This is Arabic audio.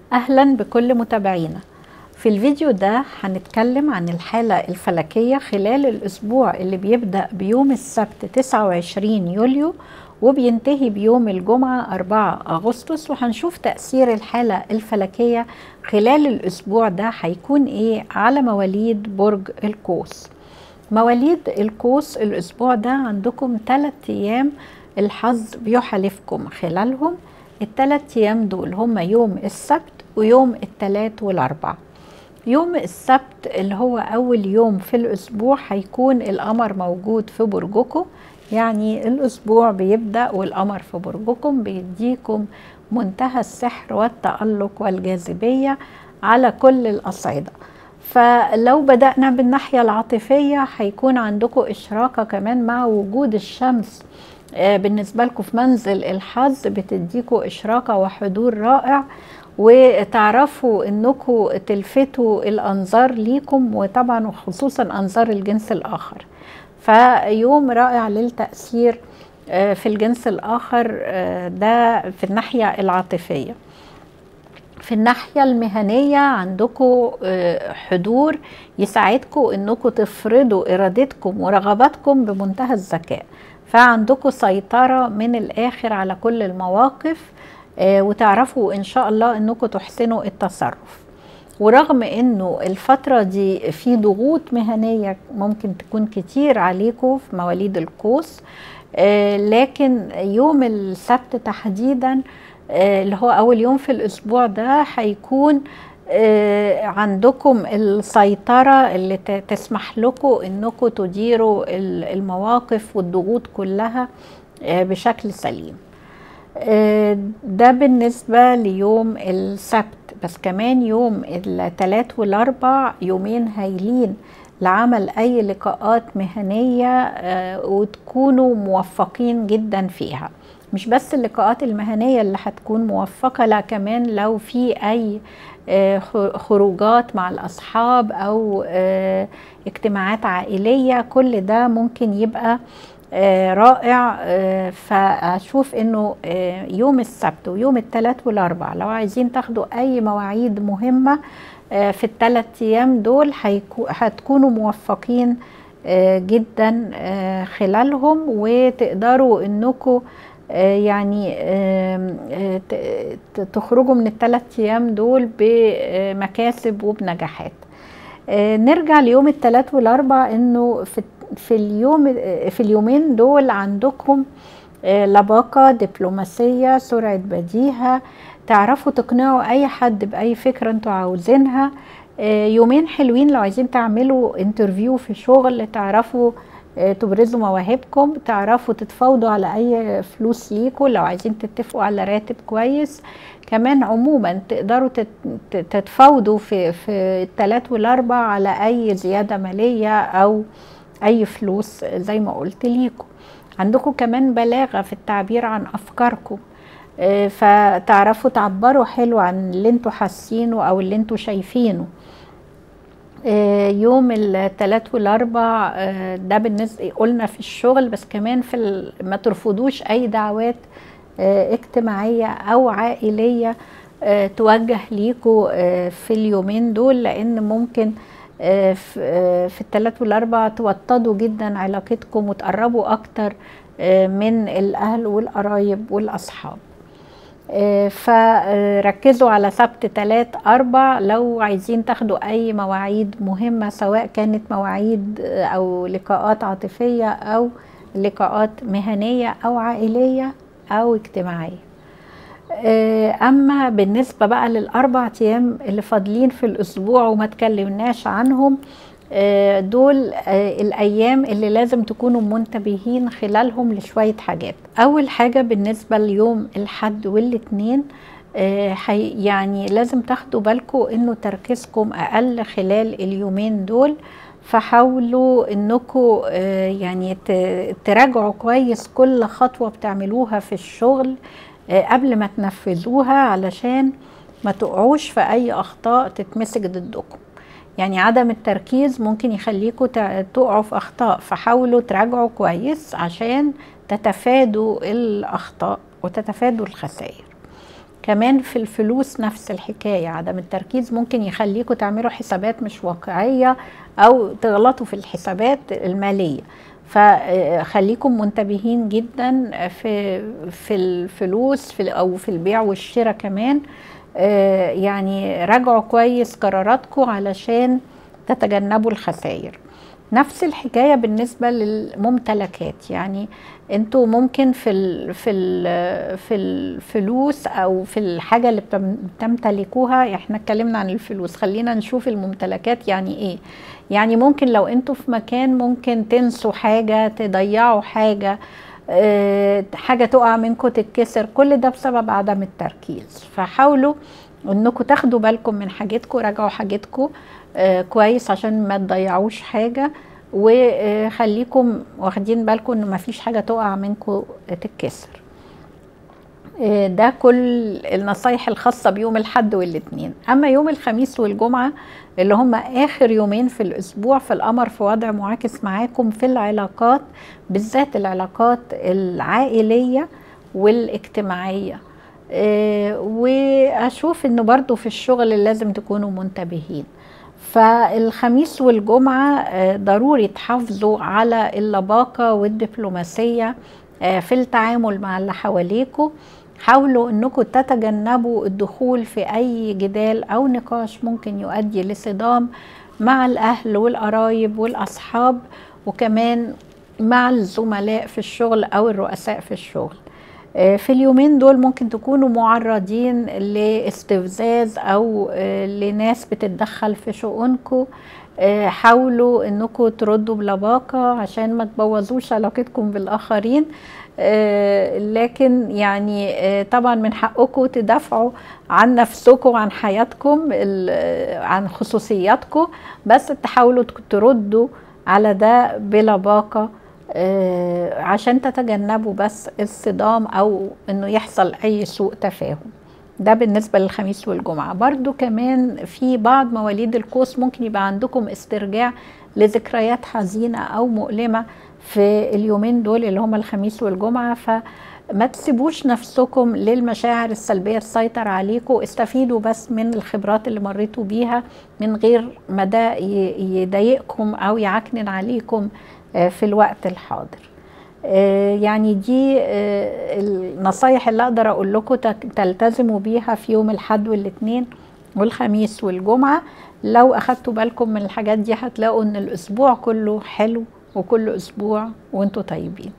أهلا بكل متابعينا. في الفيديو ده هنتكلم عن الحالة الفلكية خلال الأسبوع اللي بيبدأ بيوم السبت 29 يوليو وبينتهي بيوم الجمعة 4 أغسطس، وهنشوف تأثير الحالة الفلكية خلال الأسبوع ده هيكون إيه على مواليد برج القوس. مواليد القوس الأسبوع ده عندكم 3 أيام الحظ بيحالفكم خلالهم. ال3 أيام دول هم يوم السبت ويوم الثلاث والأربع. يوم السبت اللي هو أول يوم في الأسبوع هيكون القمر موجود في برجكم، يعني الأسبوع بيبدأ والقمر في برجكم بيديكم منتهى السحر والتألق والجاذبية على كل الأصعدة. فلو بدأنا بالناحية العاطفية هيكون عندكم إشراقة كمان مع وجود الشمس بالنسبة لكم في منزل الحظ، بتديكم إشراقة وحضور رائع، وتعرفوا انكم تلفتوا الانظار ليكم، وطبعا وخصوصا انظار الجنس الاخر. فيوم رائع للتأثير في الجنس الاخر، ده في الناحية العاطفية. في الناحية المهنية عندكم حضور يساعدكم انكم تفرضوا ارادتكم ورغباتكم بمنتهى الذكاء، فعندكم سيطرة من الاخر على كل المواقف، وتعرفوا ان شاء الله انكم تحسنوا التصرف. ورغم انه الفترة دي في ضغوط مهنية ممكن تكون كتير عليكم في مواليد القوس، لكن يوم السبت تحديدا اللي هو اول يوم في الاسبوع ده هيكون عندكم السيطرة اللي تسمح لكم انكم تديروا المواقف والضغوط كلها بشكل سليم. ده بالنسبة ليوم السبت. بس كمان يوم الثلاث والاربع يومين هايلين لعمل اي لقاءات مهنية وتكونوا موفقين جدا فيها. مش بس اللقاءات المهنية اللي هتكون موفقة، لا كمان لو في اي خروجات مع الاصحاب او اجتماعات عائلية، كل ده ممكن يبقى رائع. فأشوف انه يوم السبت ويوم الثلاث والاربع لو عايزين تاخدوا اي مواعيد مهمة في ال3 ايام دول هتكونوا موفقين جدا خلالهم، وتقدروا انكم يعني تخرجوا من ال3 ايام دول بمكاسب وبنجاحات. نرجع ليوم الثلاث والاربع، انه في اليومين دول عندكم لباقة دبلوماسية، سرعة بديهة، تعرفوا تقنعوا اي حد باي فكرة انتوا عاوزينها. يومين حلوين لو عايزين تعملوا انترفيو في شغل، تعرفوا تبرزوا مواهبكم، تعرفوا تتفاوضوا على اي فلوس ليكوا لو عايزين تتفقوا على راتب كويس. كمان عموما تقدروا تتفاوضوا في الثلاث والاربع على اي زيادة مالية او اي فلوس زي ما قلت ليكم. عندكم كمان بلاغة في التعبير عن افكاركم، فتعرفوا تعبروا حلو عن اللي انتوا حاسينه او اللي انتوا شايفينه. يوم الثلاث والاربع ده بالنسبة قلنا في الشغل، بس كمان ما ترفضوش اي دعوات اجتماعية او عائلية توجه ليكوا في اليومين دول، لان ممكن في الثلاث والاربع توطدوا جدا علاقتكم وتقربوا اكتر من الاهل والقرايب والاصحاب. فركزوا على سبت 3 4 لو عايزين تاخدوا اي مواعيد مهمة، سواء كانت مواعيد او لقاءات عاطفية او لقاءات مهنية او عائلية او اجتماعية. اما بالنسبة بقى لل4 ايام اللي فاضلين في الاسبوع وما تكلمناش عنهم، دول الايام اللي لازم تكونوا منتبهين خلالهم لشوية حاجات. اول حاجة بالنسبة ليوم الحد والاثنين، يعني لازم تاخدوا بالكم انه تركيزكم اقل خلال اليومين دول، فحاولوا انكم يعني تراجعوا كويس كل خطوة بتعملوها في الشغل قبل ما تنفذوها، علشان ما تقعوش في اي اخطاء تتمسك ضدكم. يعني عدم التركيز ممكن يخليكم تقعوا في اخطاء، فحاولوا تراجعوا كويس عشان تتفادوا الاخطاء وتتفادوا الخسائر. كمان في الفلوس نفس الحكاية، عدم التركيز ممكن يخليكم تعملوا حسابات مش واقعية أو تغلطوا في الحسابات المالية. فخليكم منتبهين جدا في الفلوس أو في البيع والشراء كمان. يعني راجعوا كويس قراراتكم علشان تتجنبوا الخسائر. نفس الحكايه بالنسبه للممتلكات، يعني انتوا ممكن في الفلوس او في الحاجه اللي بتمتلكوها، احنا اتكلمنا عن الفلوس، خلينا نشوف الممتلكات يعني ايه. يعني ممكن لو انتوا في مكان ممكن تنسوا حاجه، تضيعوا حاجه، حاجه تقع منكم تتكسر، كل ده بسبب عدم التركيز. فحاولوا انكم تاخدوا بالكم من حاجتكم، راجعوا حاجتكم كويس عشان ما تضيعوش حاجة، وخليكم واخدين بالكم ان ما فيش حاجة تقع منكم تتكسر. ده كل النصايح الخاصة بيوم الحد والاثنين. اما يوم الخميس والجمعة اللي هم اخر يومين في الاسبوع، فالقمر في وضع معاكس معاكم في العلاقات، بالذات العلاقات العائلية والاجتماعية. واشوف انه برضو في الشغل لازم تكونوا منتبهين. فالخميس والجمعة ضروري تحافظوا على اللباقة والدبلوماسية في التعامل مع اللي حواليكوا. حاولوا انكم تتجنبوا الدخول في اي جدال او نقاش ممكن يؤدي لصدام مع الاهل والقرايب والاصحاب، وكمان مع الزملاء في الشغل او الرؤساء في الشغل. في اليومين دول ممكن تكونوا معرضين لاستفزاز او لناس بتتدخل في شؤونكم. حاولوا انكم تردوا بلباقة عشان ما تبوظوش علاقتكم بالاخرين. لكن يعني طبعا من حقكم تدافعوا عن نفسكم وعن حياتكم، عن خصوصياتكم، بس تحاولوا تردوا على ده بلباقة عشان تتجنبوا بس الصدام او انه يحصل اي سوء تفاهم. ده بالنسبة للخميس والجمعة. برضو كمان في بعض مواليد القوس ممكن يبقى عندكم استرجاع لذكريات حزينة او مؤلمة في اليومين دول اللي هم الخميس والجمعة، فما تسيبوش نفسكم للمشاعر السلبية تسيطر عليكم. استفيدوا بس من الخبرات اللي مريتوا بيها من غير ما ده يضايقكم او يعكنن عليكم في الوقت الحاضر. يعني دي النصايح اللي اقدر اقول لكم تلتزموا بيها في يوم الاحد والاثنين والخميس والجمعة. لو اخدتوا بالكم من الحاجات دي هتلاقوا ان الاسبوع كله حلو، وكل اسبوع وانتوا طيبين.